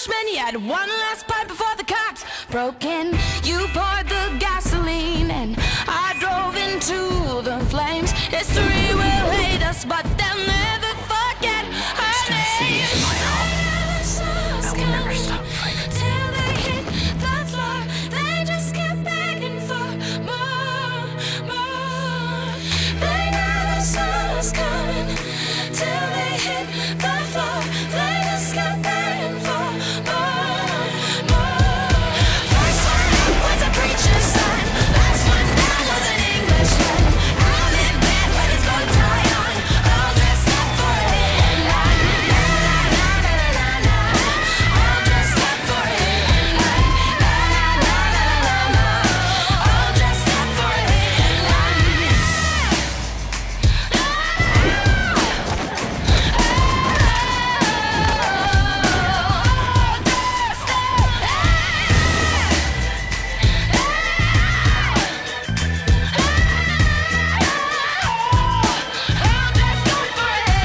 Irishman, you had one last pipe before the cops broke in. You poured the gasoline and I drove into the flames. History will hate us, but they'll never forget our name. I will never stop fighting. Till they hit the floor, they just kept begging for more, more. They never saw us coming. Till they hit the floor, they just kept begging for more, more. First one up was a preacher's son. Last one down was an Englishman. Out in bed with his bow tie on, all dressed up for a headline. La la la la la la, all dressed up for a headline. La la la la la la, all dressed up for a headline.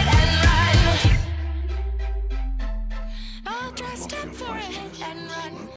All dressed up for a hit and run.